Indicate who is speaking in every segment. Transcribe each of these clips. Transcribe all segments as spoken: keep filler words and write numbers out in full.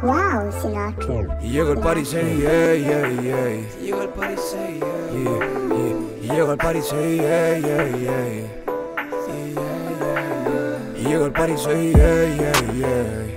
Speaker 1: Wow, Sinatra.
Speaker 2: Y llegó el party, say, yeah, yeah, yeah. Y llegó el party, say, yeah, yeah, yeah. Y llegó el party, say, yeah, yeah, yeah. Y llegó el party, say, yeah, yeah, yeah.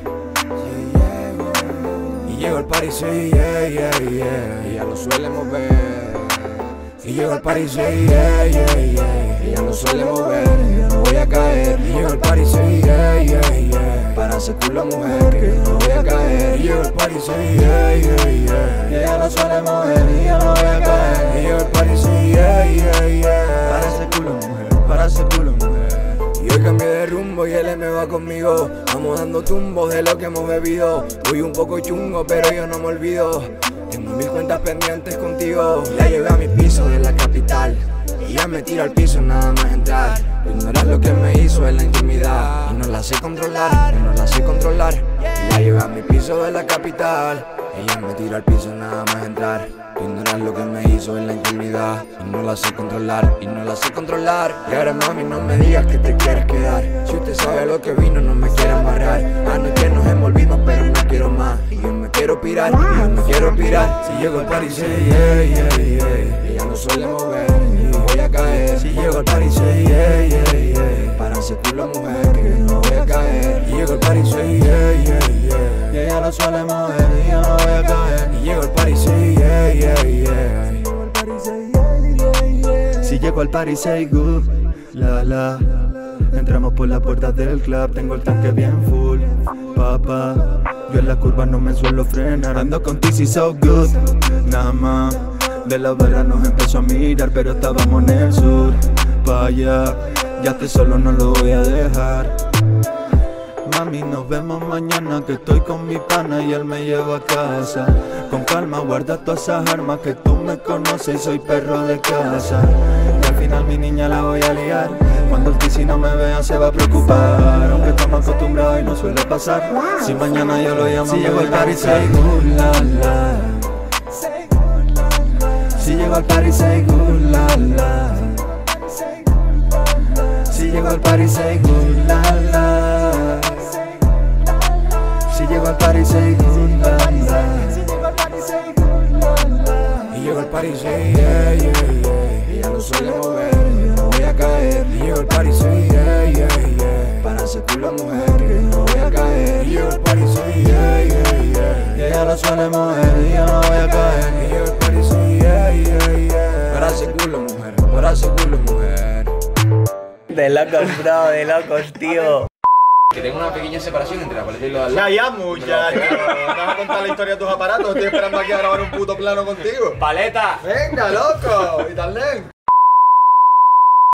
Speaker 2: Y llegó el party, say, yeah, yeah, yeah. Ella lo suele mover. Y llegó el party, say, yeah, yeah, yeah. Ella lo suele mover, no voy a caer. Y llegó el party, say, yeah, yeah, yeah. Para ese culo mujer que no voy a caer. Y llegó el party, say, yeah, yeah, yeah. Ella lo suele mover y yo no voy a caer. Y llegó el party, say, yeah, yeah, yeah. Para ese culo mujer, para ese culo mujer. Y hoy cambié de rumbo y él me va conmigo. Vamos dando tumbos de lo que hemos bebido. Voy un poco chungo pero yo no me olvido. Tengo mil cuentas pendientes contigo. Ya llegué a mi piso de la capital y ya me tiro al piso nada más entrar. Ignorar lo que me hizo en la intimidad y no la sé controlar, y no la sé controlar. Y ya llegué a mi piso de la capital y ya me tiro al piso nada más entrar. Ignorar lo que me hizo en la intimidad y no la sé controlar, y no la sé controlar. Y ahora mami no me digas que te quieres quedar. Si usted sabe lo que vino no me quiere amarrar. Anoche nos envolvimos pero no quiero más. Y yo me quiero pirar, y yo me quiero pirar. Si llego al party say yeah, yeah, yeah. Ella no suele mover, no voy a caer. Si llego al party say yeah, yeah, yeah. Para ese culo mujer que no voy a caer. Y llego al party say yeah, yeah, yeah. Y ella no suele mover y yo no voy a caer. Y llego al party say yeah, yeah, yeah.
Speaker 3: Si llego al party say good, la la. Entramos por las puertas del club, tengo el tanque bien full, papá. Yo en la curva no me suelo frenar, ando con Tizzy so good, nada más. De la barra nos empezó a mirar, pero estábamos en el sur, pa' allá. Ya te solo no lo voy a dejar. Mami, nos vemos mañana que estoy con mi pana y él me lleva a casa. Con calma guarda todas esas armas que tú me conoces y soy perro de casa. Y al final mi niña la voy a liar. Cuando el Tizzy no me vea se va a preocupar. Aunque estamos acostumbrados y no suele pasar. Si mañana yo lo llamo, si llego al party say good la la. Si llego al party say good la la. Si llego al party say good la la. Si llego al party say good la la.
Speaker 2: Y llego al party say yeah, yeah, yeah. Ella lo suele mover, no voy a caer. Y llego al party say yeah, yeah, yeah. Para ese culo mujer que no voy a caer. Y llego al party say yeah, yeah, yeah.
Speaker 3: Y ella lo suele mover y yo no voy a caer.
Speaker 2: Y llego al party say yeah, yeah, yeah. Para ese culo mujer, para ese culo mujer.
Speaker 4: De locos, bro, de locos, tío.
Speaker 2: Que tengo una pequeña separación entre la paleta y lo de al
Speaker 5: Ya,
Speaker 2: lado.
Speaker 5: ya, muchacho. Vas a contar la historia de tus aparatos. Estoy esperando aquí a grabar un puto plano contigo.
Speaker 4: ¡Paleta!
Speaker 5: Venga, loco. Y tal.